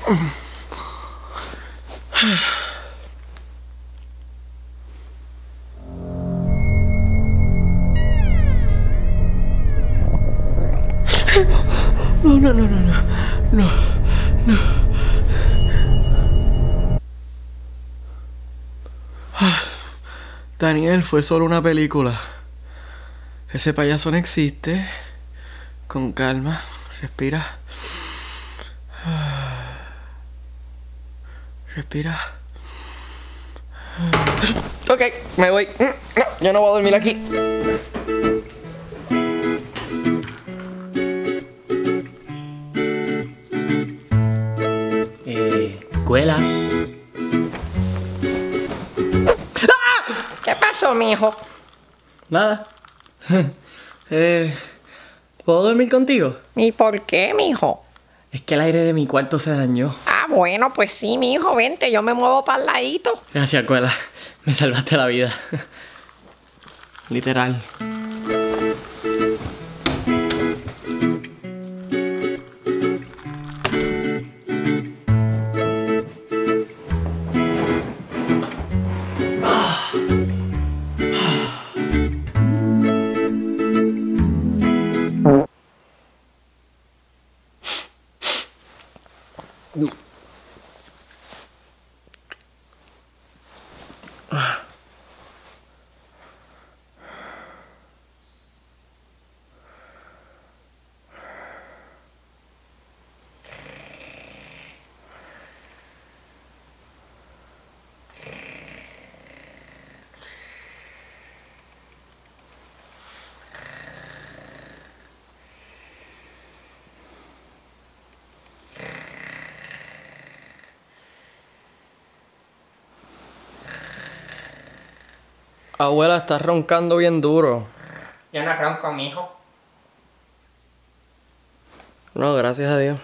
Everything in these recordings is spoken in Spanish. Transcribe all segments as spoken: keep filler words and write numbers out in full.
No, no, no, no, no, no, no. Daniel, fue solo una película. Ese payaso no existe. Con calma, respira. Respira. Ok, me voy. No, yo no voy a dormir aquí. Eh, escuela. ¿Qué pasó, mijo? Nada. eh, ¿Puedo dormir contigo? ¿Y por qué, mijo? Es que el aire de mi cuarto se dañó. Ah, bueno, pues sí, mijo, vente, yo me muevo para el ladito. Gracias, escuela. Me salvaste la vida. Literal. Abuela, estás roncando bien duro. Yo no ronco, mijo. No, gracias a Dios.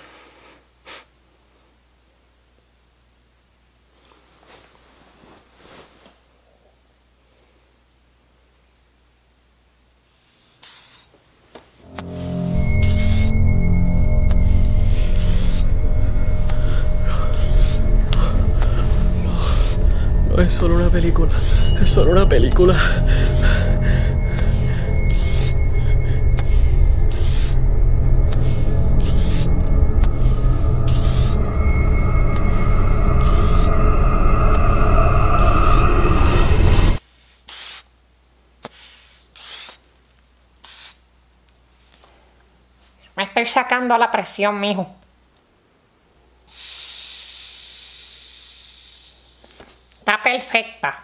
No es solo una película, es solo una película. Me estoy sacando la presión, mijo. Está perfecta.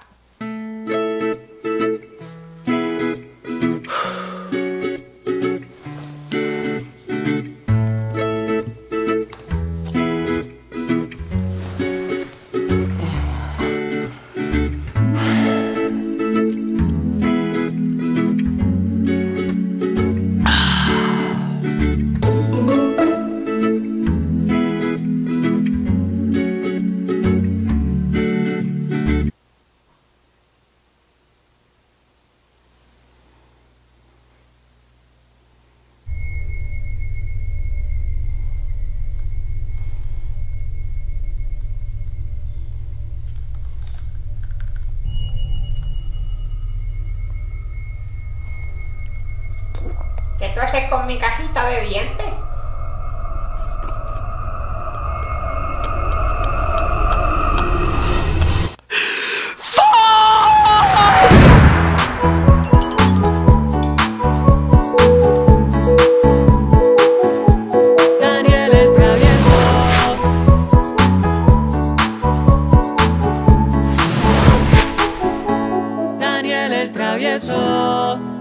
¿Qué tú haces con mi cajita de dientes? Daniel el travieso. Daniel el travieso.